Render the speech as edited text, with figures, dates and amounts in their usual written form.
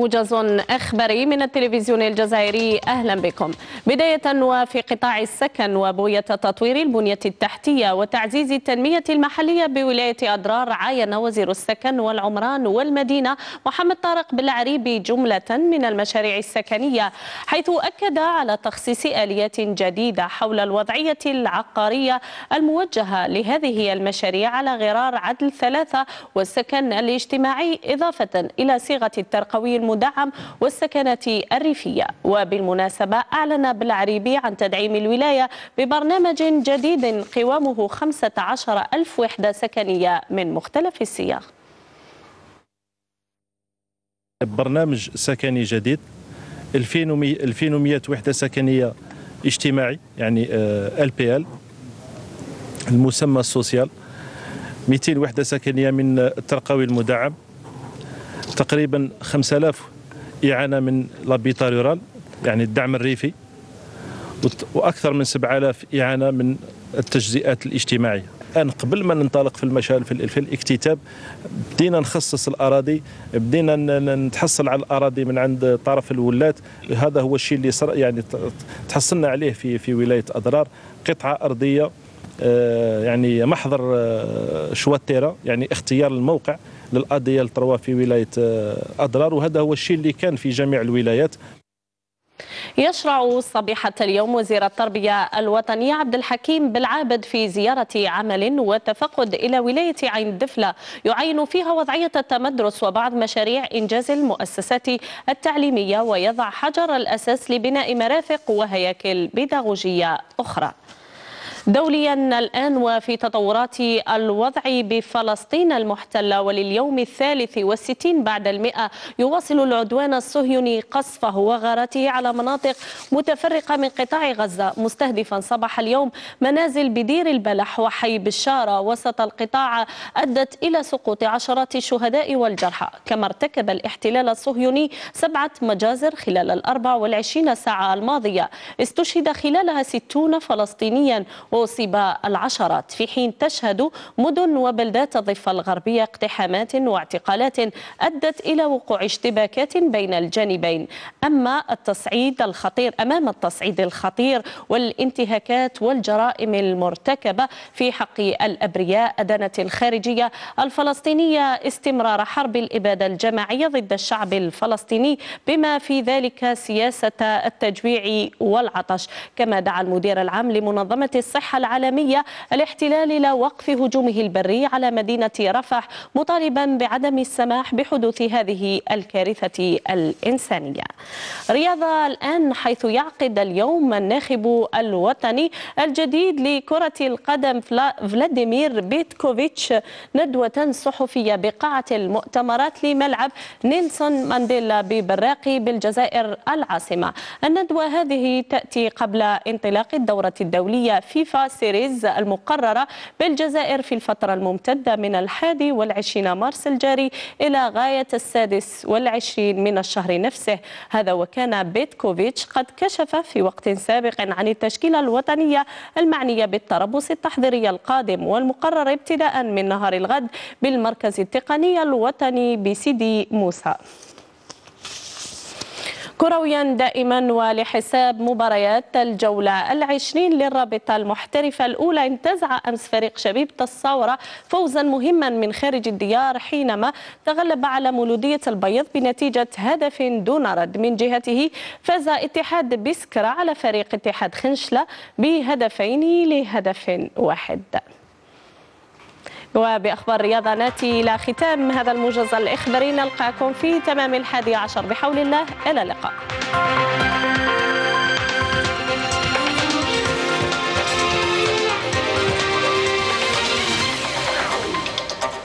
موجز إخباري من التلفزيون الجزائري، أهلا بكم. بداية وفي قطاع السكن وبوية تطوير البنية التحتية وتعزيز التنمية المحلية بولاية أضرار، عاين وزير السكن والعمران والمدينة محمد طارق بالعريبي جملة من المشاريع السكنية، حيث أكد على تخصيص آليات جديدة حول الوضعية العقارية الموجهة لهذه المشاريع على غرار عدل 3 والسكن الاجتماعي، إضافة إلى صيغة الترقوي المدعم والسكنات الريفية. وبالمناسبة أعلن بالعريبي عن تدعيم الولاية ببرنامج جديد قوامه 15,000 وحدة سكنية من مختلف الصيغ. برنامج سكني جديد 2100 وحدة سكنية اجتماعي، يعني LPL المسمى السوسيال، 200 وحدة سكنية من الترقوي المدعم، تقريبا 5000 إعانة من لابيتا رورال يعني الدعم الريفي، وأكثر من 7000 إعانة من التجزئات الاجتماعية. الآن قبل ما ننطلق في المشاريع في الاكتتاب بدينا نخصص الأراضي، بدينا نتحصل على الأراضي من عند طرف الولاة. هذا هو الشيء اللي يعني تحصلنا عليه في ولاية أضرار، قطعة أرضية يعني محضر شواتيرا، يعني اختيار الموقع للأديال 3 في ولاية أضرار، وهذا هو الشيء اللي كان في جميع الولايات. يشرع صبيحة اليوم وزير التربية الوطنية عبد الحكيم بالعابد في زيارة عمل وتفقد إلى ولاية عين دفلة، يعين فيها وضعية التمدرس وبعض مشاريع إنجاز المؤسسات التعليمية، ويضع حجر الأساس لبناء مرافق وهياكل بيداغوجية أخرى. دوليا الآن وفي تطورات الوضع بفلسطين المحتلة، ولليوم 63 بعد 100 يواصل العدوان الصهيوني قصفه وغارته على مناطق متفرقة من قطاع غزة، مستهدفا صباح اليوم منازل بدير البلح وحي بشارة وسط القطاع، أدت إلى سقوط عشرات الشهداء والجرحى. كما ارتكب الاحتلال الصهيوني 7 مجازر خلال 24 ساعة الماضية، استشهد خلالها 60 فلسطينيا وأصيب العشرات، في حين تشهد مدن وبلدات الضفة الغربية اقتحامات واعتقالات أدت إلى وقوع اشتباكات بين الجانبين. أمام التصعيد الخطير والانتهاكات والجرائم المرتكبة في حق الأبرياء، أدانت الخارجية الفلسطينية استمرار حرب الإبادة الجماعية ضد الشعب الفلسطيني، بما في ذلك سياسة التجويع والعطش. كما دعا المدير العام لمنظمة الصحة العالمية الاحتلال إلى وقف هجومه البري على مدينة رفح، مطالبا بعدم السماح بحدوث هذه الكارثة الإنسانية. رياضة الآن، حيث يعقد اليوم الناخب الوطني الجديد لكرة القدم فلاديمير بيتكوفيتش ندوة صحفية بقاعة المؤتمرات لملعب نيلسون مانديلا ببراقي بالجزائر العاصمة. الندوة هذه تأتي قبل انطلاق الدورة الدولية فيفا سيريز المقررة بالجزائر في الفترة الممتدة من 21 مارس الجاري إلى غاية 26 من الشهر نفسه. هذا وكان بيتكوفيتش قد كشف في وقت سابق عن التشكيلة الوطنية المعنية بالتربص التحضيري القادم، والمقرر ابتداء من نهار الغد بالمركز التقني الوطني بسيدي موسى. كرويا دائما، ولحساب مباريات الجولة 20 للرابطة المحترفة الأولى، انتزع أمس فريق شبيبة الثورة فوزا مهما من خارج الديار حينما تغلب على مولودية البيض بنتيجة 1 دون رد. من جهته فاز اتحاد بسكرة على فريق اتحاد خنشلة ب2-1. وبأخبار الرياضة نأتي إلى ختام هذا الموجز الإخباري، نلقاكم في تمام 11 بحول الله، إلى اللقاء.